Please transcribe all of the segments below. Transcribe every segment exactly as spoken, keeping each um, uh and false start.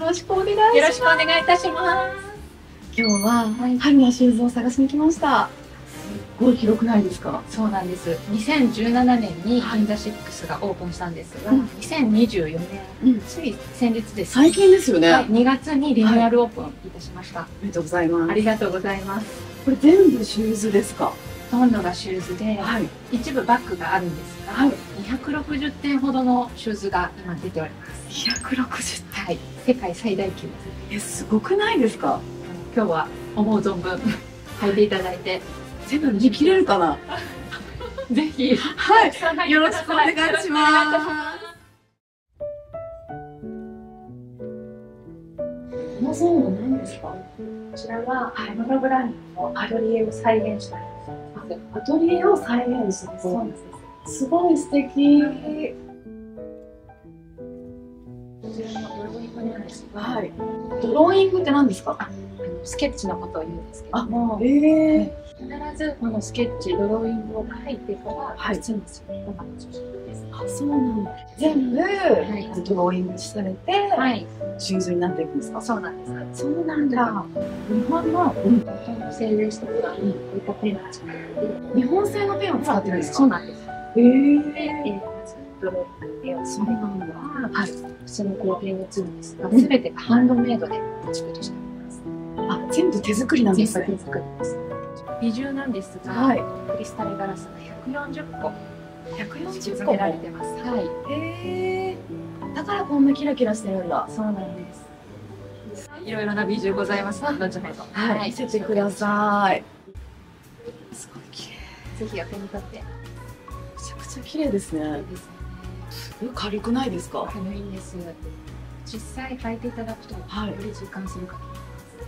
ろしくお願いします。 よろしくお願いいたします。 今日は春のシューズを探しに来ました。すっごい広くないですか？ そうなんです。にせんじゅうななねんに銀座シックスがオープンしたんですが、 うん、 にせんにじゅうよねん、うん、つい先日です。 最近ですよね。 はい、にがつにリニューアルオープンいたしました。 はい、ありがとうございます。 ありがとうございます。 これ全部シューズですか？ ほとんどがシューズで、はい、一部バッグがあるんですが、はい、にひゃくろくじゅってんほどのシューズが今出ております。 にひゃくろくじゅってん、 はい、世界最大規模です。え、すごくないですか？ 今日は思う存分履いていただいて、 全部見切れるかな？ ぜひ、 はい、よろしくお願いします。このゾーンは何ですか？ こちらはモノブランドのアトリエを再現したものです。 アトリエを再現したそうなんです。 すごい素敵。こちらのドローイングなんですが、 はい。ドローイングって何ですか？ あ、スケッチのことを言うんですけども、 ええー、必ずこのスケッチ、ドローイングを書いてから靴にするのが中心です。 あ、そうなんだ。全部、はい、ドローイングされて、はい、シューズになっていくんですか？ そうなんです。 そうなんだ。 日本の元の製ですとか、こういったペンを使って、 日本製のペンを使ってるんですか？ そうなんです。 ええー、まずドローイングペンをそうなんだ。 はい、普通のコーティングツールですが、すべてがハンドメイドでお作りしています。 あ、全部手作りなんですね。 手作りです。美重なんですが、はい、クリスタルガラスがひゃくよんじゅっこ、 ひゃくよんじゅっこ付けられてます。はい。 へえ。だからこんなキラキラしてるんだ。 そうなんです。いろいろな美重ございます。後ほど。 はい、見せてください。すごい綺麗。 ぜひお手に取って。めちゃくちゃ綺麗ですね。すごい軽くないですか？ 軽いんです。実際履いていただくと、はい、より実感するかと思います。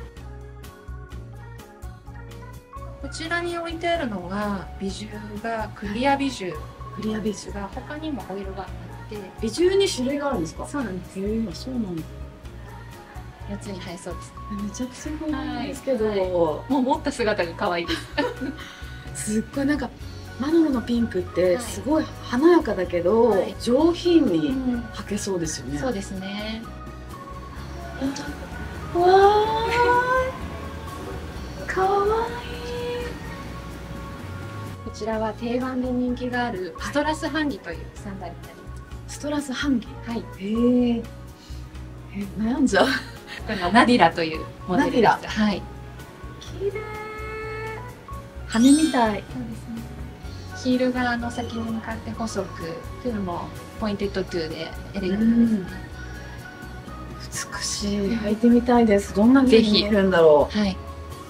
こちらに置いてあるのが美重がクリア美重。 クリア美重が他にもお色があって、 美重に種類があるんですか？ そうなんです。 へえ、そうなんだ。 夏に映えそうです。 めちゃくちゃ可愛いですけど、はい、 もう持った姿が可愛いです。 すっごいなんかマノロのピンクってすごい華やかだけど、はい、上品に履けそうですよね。 うん、そうですね。 わー、可愛い。 こちらは定番で人気があるストラスハンギというサンダルになります。 ストラスハンギ。 はい。 へえ。え、悩んじゃう。 これはナディラというモデルです。はい。 綺麗。羽みたい。そうですね。 ヒールがあの先に向かって細く、トゥーもポインテッドトゥーでエレガントですね。 美しい。履いてみたいです。どんな風に見えるんだろう。 はい。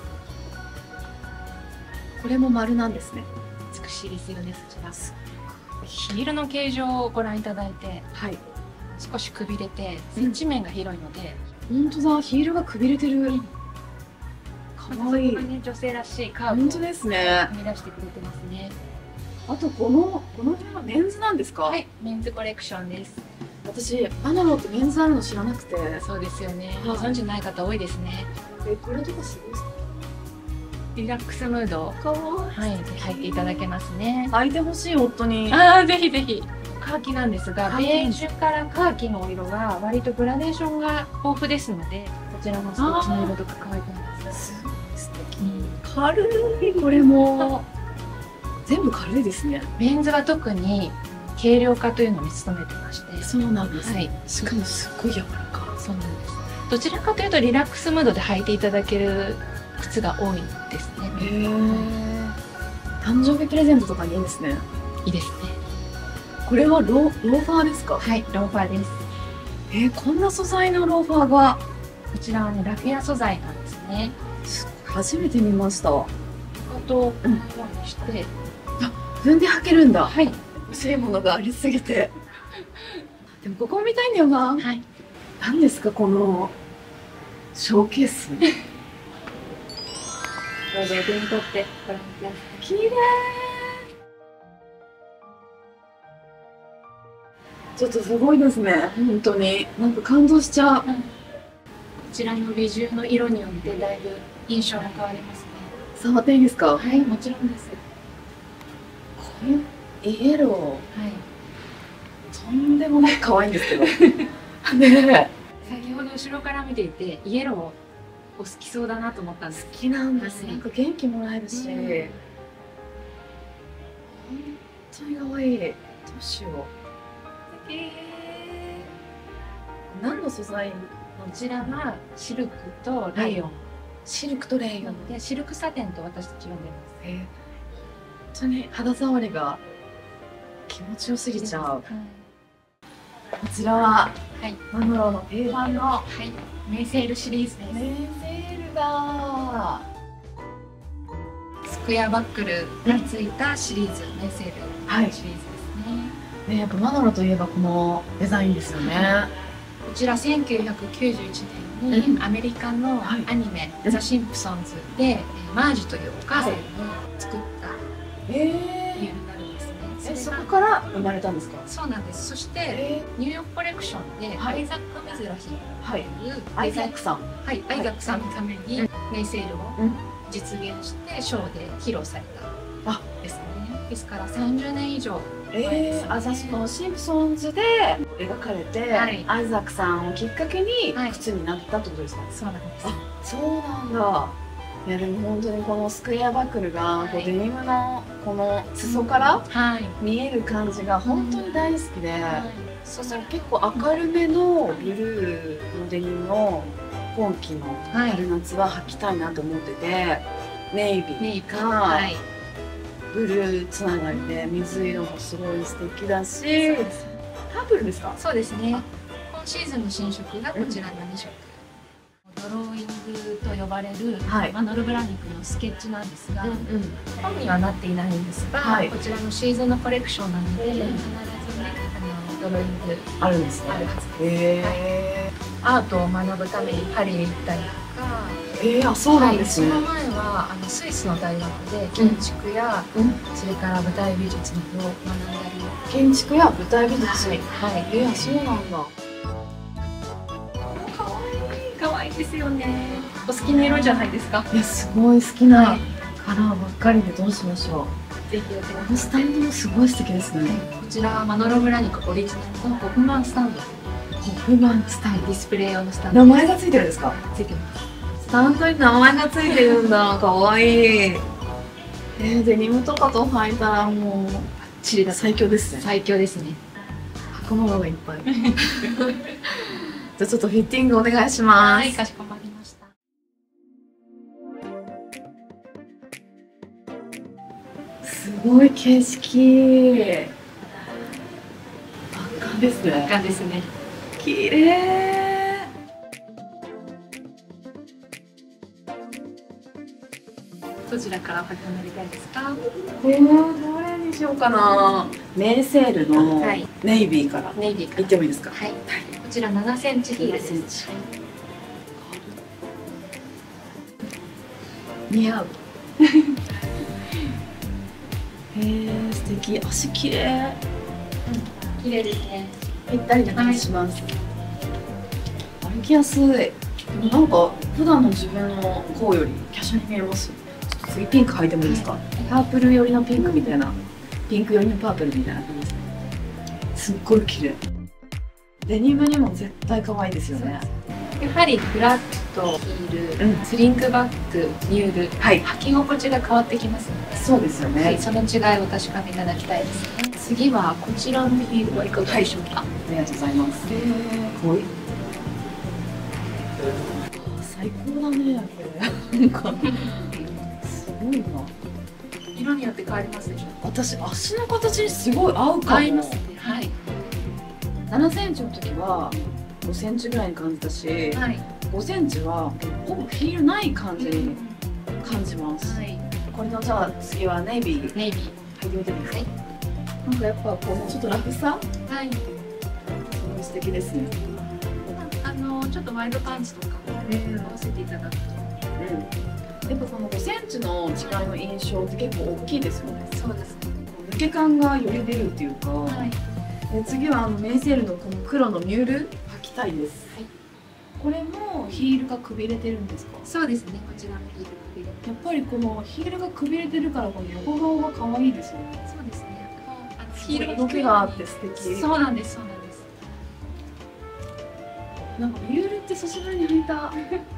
これも丸なんですね。 美しいですよね、そちら。ヒールの形状をご覧いただいて、はい、少しくびれて接地面が広いので、 本当だ、ヒールがくびれてる。可愛い。 女性らしいカーブを本当ですね。 生み出してくれてますね。 あとこのこの辺はメンズなんですか？ はい、メンズコレクションです。 私マノロってメンズあるの知らなくて。 そうですよね。ご存知ない方多いですね。 え、これとかすごいですか？ リラックスムード。 かわいい。 はい、履いていただけますね。 履いてほしい夫に。 ああ、ぜひぜひ。カーキなんですが、ベージュからカーキのお色が割とグラデーションが豊富ですので、こちらのステッチの色とか可愛くなります。 すごい素敵。軽い。これも全部軽いですね。 メンズは特に軽量化というのに努めてまして。 そうなんです。 はい。 しかもすっごい柔らか。 そうなんです。どちらかというとリラックスムードで履いていただける靴が多いですね。 へえ。誕生日プレゼントとかにいいですね。 いいですね。 これはロローファーですか？ はい、ローファーです。 えー、こんな素材のローファーが。 こちらはね、ラフィア素材なんですね。 すごい、初めて見ました。 あと、このようにして、 あ、踏んで履けるんだ。 はい。 欲しいものがありすぎて。でもここ見たいんだよな。 はい。 何ですかこのショーケース。どうぞお手に取ってご覧ください。 綺麗。ちょっとすごいですね。本当になんか感動しちゃう。うん、こちらの美重の色によってだいぶ印象が変わりますね。 触っていいですか？ はい、もちろんです。 これイエロー。はい。とんでもない可愛いんですけど。ねえ。 先ほど後ろから見ていてイエローを好きそうだなと思ったんです。 好きなんです。 はいなんか元気もらえるし、 うん本当に可愛い。どうしよう。 え何の素材？ ー、こちらはシルクとレイヨン、 シルクとレイヨン。 なのでシルクサテンと私たち呼んでます。 えー、本当に肌触りが気持ちよすぎちゃう。 はい、 こちらははい、 マノロの定番のはい、メイセールシリーズです。 メイセールだ。 スクエアバックルがついたシリーズ、メイセールはい。 シリーズですね。 ね、やっぱマノロといえばこのデザインですよね。 こちらせんきゅうひゃくきゅうじゅういちねんにうんアメリカのはいアニメ「ザ・シンプソンズ」でえーマージというお母さんが作ったえ理由になるんですね。 え、そそれがこから生まれたんですか？ そうなんです。そしてえニューヨークコレクションではいアイザック・メズラヒはい。 というアイデザインザックさん。 はい、アイザックさんのためにうんメイセールをうん実現してショーで披露されたあですね。ですからさんじゅうねん以上前でえー、 すねあ、じゃあそのシンプソンズで描かれて、 はいアイザックさんをきっかけにはい靴になったってことですか？ そうなんです。 あ、そうなんだ。いやでも本当にこのスクエアバックルがこうデニムのこの裾からはい、 見える感じが本当に大好きで、 はい、 そうそう、結構明るめのブルーのデニムを今季のはい春夏は履きたいなと思ってて、ネイビメイクーか、 はい、 ブルーつながりで水色もすごい素敵だし、 そうですパープルですか？ そうですね。今シーズンの新色がこちらのに色。ドローイングと呼ばれる、 はいマノルブラニクのスケッチなんですが、 うんうん。 本にはなっていないんですが、 はいこちらのシーズンのコレクションなので、必ずね、あのドローイングあるんですね。 あるはずです。 へアートを学ぶためにパリに行ったりとか、 え。えー、あ、そうなんですね。 はい、その前はあのスイスの大学で建築や、 うん。 それから舞台美術などを学んだり、 建築や舞台美術。 はい、はい、 えー、あ、そうなんだ。 可愛いですよね。お好きな色じゃないですか。 いや、すごい好きはないカラーばっかりでどうしましょう。 ぜひお手このスタンドもすごい素敵ですね。 こちらはマノロブラニクオリジナルのホフマンスタンド、 ホフマンスタンディスプレイ用のスタンド名前がついてるんですか？ ついてます。 スタンドに名前がついてるんだ。かわいい。えー、デニムとかと履いたらもうチリだ最強ですね。 最強ですね。 履くものがいっぱい。じゃあちょっとフィッティングお願いします。 はい、かしこまりました。 すごい景色。圧巻ですね。 がですね。 綺麗。 どちらからお書きになりたいですか？ えー、どれにしようかな。メイセールのはいネイビーからネイビーから。 いってもいいですか？ はい。こちらななセンチヒールです。 ななセンチ似合う。へえ、素敵。足綺麗。 綺麗ですね。 ぴったりな感じします。歩きやすい。でもなんか普段の自分の甲より華奢に見えます。ちょっと次ピンク履いてもいいですか？パープル寄りのピンクみたいな、ピンク寄りのパープルみたいな感じですね。すっごい綺麗。デニムにも絶対可愛いですよね。 やはりフラットヒール、 うんスリンクバック、ニュール、 はい、 履き心地が変わってきますので、 そうですよね。 はい、その違いをお確かめいただきたいですね。次はこちらのヒールはいかがでしょうか？ ありがとうございます。 えー、 はい。最高だね、これ。なんかすごいな。 色によって変わりますでしょう私足の形にすごい合うかか？ も。 合いますね。はい。 ななセンチの時はごセンチぐらいに感じたし、 はい。 ごセンチはほぼヒールない感じに感じます。 はい。 これのじゃあ次はネイビーネイビ履いてみてもいいですか？ はいなんかやっぱこうちょっとラフさー。はい。 すごい素敵ですね。 あのちょっとワイドパンツとかもうん合わせていただくと。 やっぱこのごセンチの違いの印象って結構大きいですよね。 そうですね。 抜け感がより出るっていうか、 はい。 で次はあのメイセールのこの黒のミュール履きたいです。 はい。 これもヒールがくびれてるんですか？ そうですね。こちらのヒール首で。 やっぱりこのヒールがくびれてるからこの横顔が可愛いですよね。 そうですね。あのヒール動きがあって素敵。 そうなんです。そうなんです。 なんかビュールって久しぶりに履いた。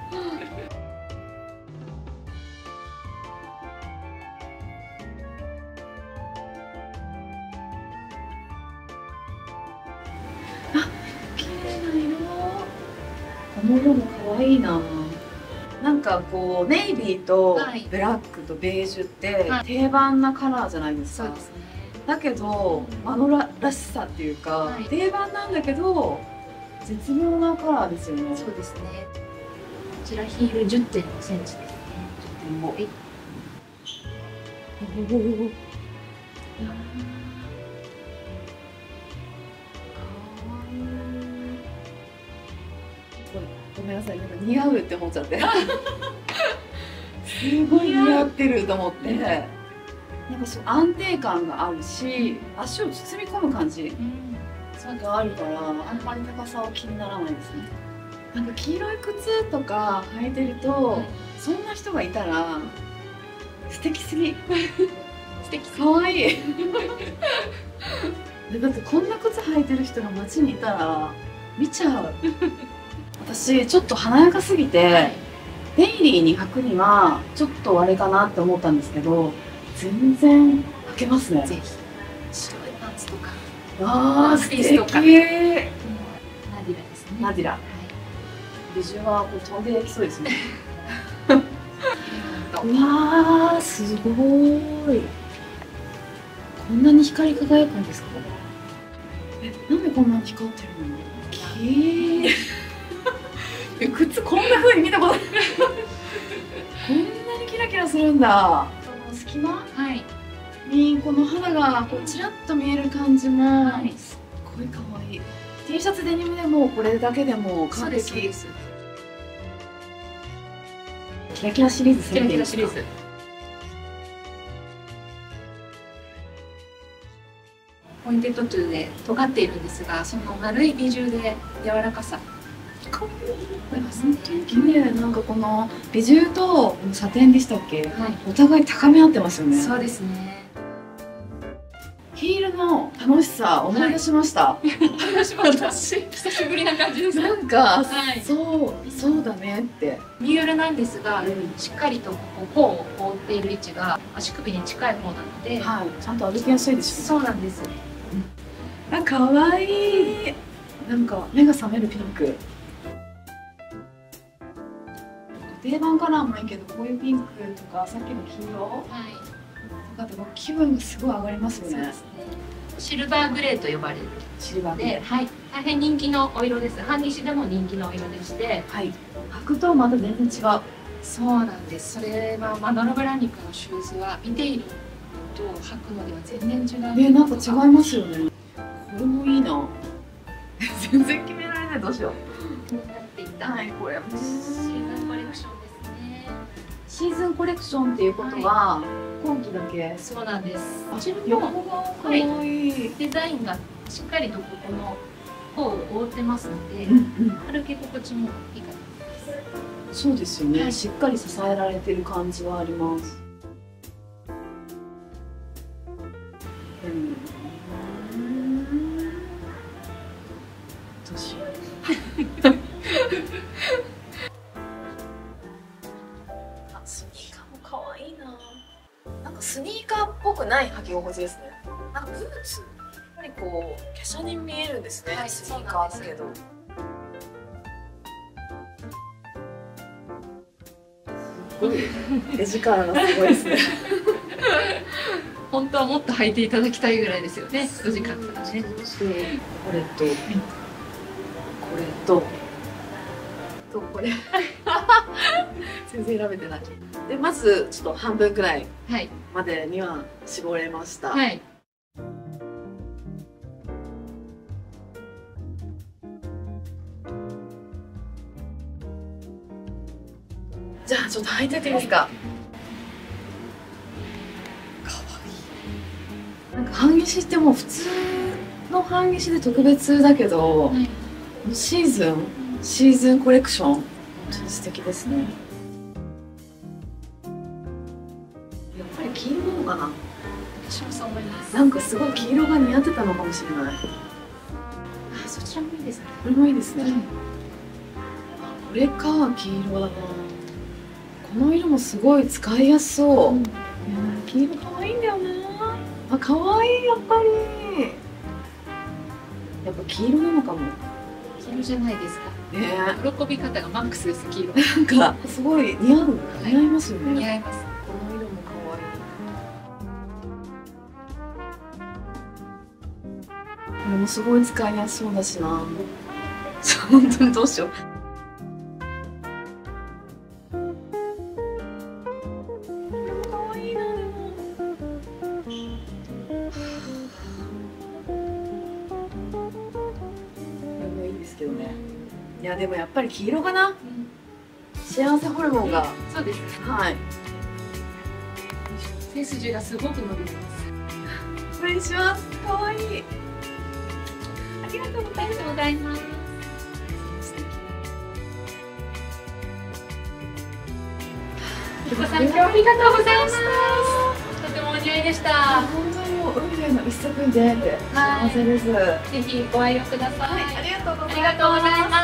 綺麗な色。この色も可愛いな。なんかこうネイビーとブラックとベージュって定番なカラーじゃないですか。 そうですね。 だけどマノラらしさっていうか、はい、定番なんだけど絶妙なカラーですよね。 そうですね。こちらヒール じゅってんごセンチですね。じゅってんご。はい。おお。 ごめんなさい、なんか似合うって思っちゃってすごい似合ってると思って、なんかそう安定感があるし、足を包み込む感じ、うん、そうがあるからあんまり高さは気にならないですね。なんか黄色い靴とか履いてると、はい、そんな人がいたら素敵すぎ素敵かわいいだってこんな靴履いてる人が街にいたら見ちゃう私ちょっと華やかすぎて、はい、デイリーに履くにはちょっとあれかなって思ったんですけど、全然履けますね。 ぜひ白いパンツとかあー素敵。ナディラですね。 ナディラ、はい、ビジュはこう飛んでいきそうですねうわーすごい。こんなに光り輝くんですか。え、なんでこんなに光ってるの。きー靴こんな風に見たことないこんなにキラキラするんだ。その隙間、はい、にこの肌がこうちらっと見える感じも、はい、すっごい可愛い。 T シャツデニムでもこれだけでも完璧です。キラキラシリーズ、 キラキラシリーズ。ポインテッドトゥーで尖っているんですが、その丸いビジュで柔らかさ。 かわいい。本当に綺麗。なんかこのビジュとサテンでしたっけ、はい、お互い高め合ってますよね。 そうですね。 ヒールの楽しさ思い出しました。 私久しぶりな感じです。 なんか、はい、そうそうだねって。 ミュールなんですが、うん、しっかりとこう頬を覆っている位置が足首に近い方なので、 はい、ちゃんと歩きやすいですよね。そうなんです。 うん、あ、可愛い。なんか目が覚めるピンク。定番カラーもいいけど、こういうピンクとかさっきの黄色、はい、とかで気分がすごい上がりますよね。そうですね。 シルバーグレーと呼ばれるシルバーグレー、 はい、大変人気のお色です。半西でも人気のお色でして、 はい、履くとまた全然違う。 そうなんです。それはマノロブラニクのシューズは見ていると履くのでは全然違う。 ね、なんか違いますよね。これもいいな全然決められない。どうしよう。 気になっていた、 はい、これシーズンコレクションですね。 シーズンコレクションっていうことは、はい、今季だけ。 そうなんです。こちら横が可愛い、はい、 デザインがしっかりとここの頬を覆ってますので、うんうん、歩き心地もいいかと思います。 そうですよね、はい、しっかり支えられてる感じはあります。うん、どうしようあ、スニーカーも可愛いな。なんかスニーカーっぽくない履き心地ですね。なんかブーツ、やっぱりこう華奢に見えるんですね、はい、スニーカーだけど。すごい絵力がすごいですね本当はもっと履いていただきたいぐらいですよね、お時間からね。 これと、これと、とこれ全然選べてない。でまずちょっと半分くらいまでには絞れました。はい、じゃあちょっと履いてていいですか。かわいい。なんか半岸ってもう普通の半岸で特別だけど、はい、シーズンシーズンコレクション本当に素敵ですね。やっぱり黄色なのかな。 私もそう思います。 なんかすごい黄色が似合ってたのかもしれない。 あ、そちらもいいですね。 これもいいですね。 これか、黄色だな。この色もすごい使いやすそう。うん、いや黄色可愛いんだよな。あ、可愛い、やっぱり。やっぱ黄色なのかも。 黄色じゃないですか。 ね、 喜び方がマックスです。黄色。 なんかすごい似合う、似合いますよね。 似合います。 この色も可愛い。これもすごい使いやすそうだしな。本当にどうしよう。可愛いな、でも。いいですけどね。いやでもやっぱり黄色かな。うん、幸せホルモンが。 そうです。 はい。 背筋がすごく伸びてます。 失礼します。可愛い。 ありがとうございます。ゆこさん、今日ありがとうございます。とてもお似合いでした。 本当にもう運命の一足に出会えて幸せです。 ぜひご愛用ください。 はい、ありがとうございます。 ありがとうございます。